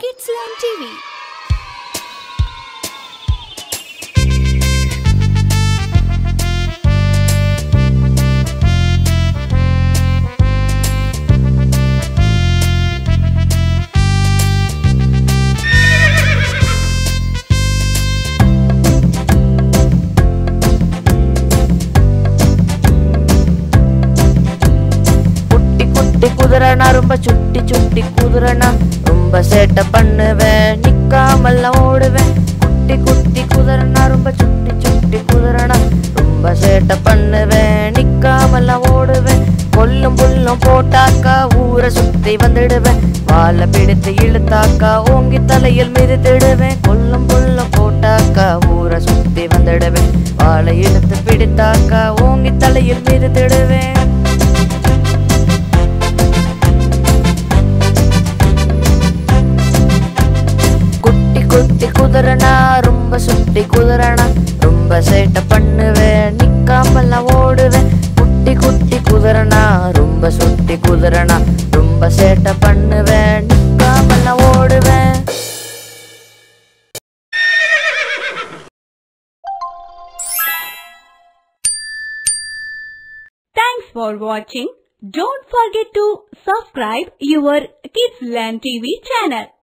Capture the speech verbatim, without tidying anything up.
Kids Learn T V. குதிரனா ரொம்ப சுட்டி சுட்டி குதிரனா ரொம்ப சேட்டை பண்ணுவேன் நிக்காமல்ல ஓடுவேன் குட்டி குட்டி குதிரனா ரொம்ப சுட்டி சுட்டி குதிரனா ரொம்ப சேட்டை பண்ணுவேன் நிக்காமல்ல ஓடுவேன் கொல்லும் புல்லும் போட்டாக்கா ஊரை சுத்தி வந்துடுவேன் வாழை பிடித்து இழுத்தாக்கா ஓங்கி தலையில் மிதித்திடுவேன் கொல்லும் புல்லும் போட்டாக்கா ஊரை சுத்தி வந்துடுவேன் வாழை இழுத்து பிடித்தாக்கா ஓங்கி தலையில் மிதித்திடுவேன் குட்டி குதிரனா ரொம்ப சுட்டி குதிரனா ரொம்ப சேட்டை பண்ணுவேன் நிக்காமல்ல ஓடுவேன் குட்டி குட்டி குதிரனா ரொம்ப சுட்டி குதிரனா ரொம்ப சேட்டை பண்ணுவேன் நிக்காமல்ல ஓடுவேன். Thanks for watching. Don't forget to subscribe your Kids Learn T V channel.